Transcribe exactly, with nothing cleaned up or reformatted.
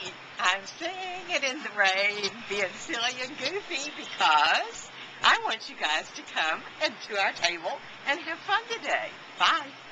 I'm saying it in the rain, being silly and goofy, because I want you guys to come and to our table and have fun today. Bye.